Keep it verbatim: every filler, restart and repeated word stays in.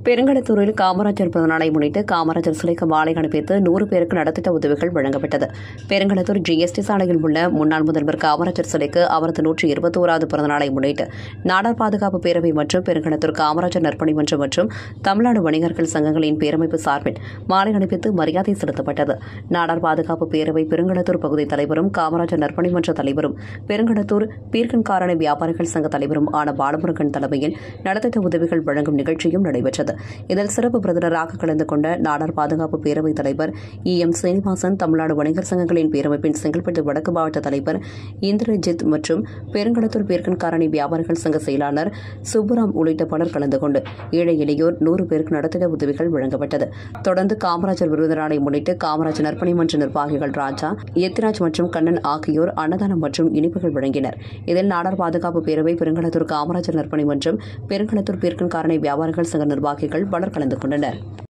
பெருங்களத்தூரில் காமராஜர் பிறந்தநாளை முன்னிட்டு காமராஜர் சிலைக்கு மாலை அணிவித்து நூறு பேருக்கு நலத்திட்ட உதவிகள் வழங்கப்பட்டது. பெருங்களத்தூர் ஜிஎஸ்டி சாலையில் உள்ள முன்னாள் முதல்வர் காமராஜர் சிலைக்கு அவரது நூற்றி இருபத்தி ஓராவது பிறந்தநாளை முன்னிட்டு நாடார் பாதுகாப்பு பேரவை மற்றும் பெருங்களத்தூர் காமராஜர் நற்பணி மன்றம் மற்றும் தமிழ்நாடு வணிகர்கள் சங்கங்களின் பேரமைப்பு சார்பில் மாலை அணிவித்து மரியாதை செலுத்தப்பட்டது. நாடார் பாதுகாப்பு பேரவை பெருங்களத்தூர் பகுதி தலைவரும் காமராஜர் நற்பணி மன்ற தலைவரும் பெருங்களத்தூர் பீர்க்கன்காரணி வியாபாரிகள் சங்க தலைவரும் ஆன பாலமுருகன் தலைமையில் நலத்திட்ட உதவிகள் வழங்கும் நிகழ்ச்சியும் நடைபெற்றது. இதில் சிறப்பு விருந்தினராக கலந்து கொண்ட நாடார் பாதுகாப்பு பேரவைத் தலைவர் இ எம் சீனிவாசன், தமிழ்நாடு வணிகர் சங்கங்களின் பேரமைப்பின் செங்கல்பட்டு வடக்கு மாவட்ட தலைவர் இந்திரஜித் மற்றும் பெருங்களத்தூர் பீர்க்கன்காரணி வியாபாரிகள் சங்க செயலாளர் சுப்புராம் உள்ளிட்ட பலர் கலந்து கொண்டு ஏழை எளியோர் நூறு பேருக்கு நலத்திட்ட உதவிகள் வழங்கப்பட்டது. தொடர்ந்து காமராஜர் விருந்தினரை முன்னிட்டு காமராஜர் நற்பணி மன்ற நிர்வாகிகள் ராஜா, எத்திராஜ் மற்றும் கண்ணன் ஆகியோர் அன்னதானம் மற்றும் இனிப்புகள் வழங்கினர். இதில் நாடார் பாதுகாப்பு பேரவை, பெருங்களத்தூர் காமராஜர் நற்பணி மன்றம், பெருங்களத்தூர் பீர்க்கன்காரணி வியாபாரிகள் சங்க நிர்வாகிகள் பலர் கலந்து கொண்டனர்.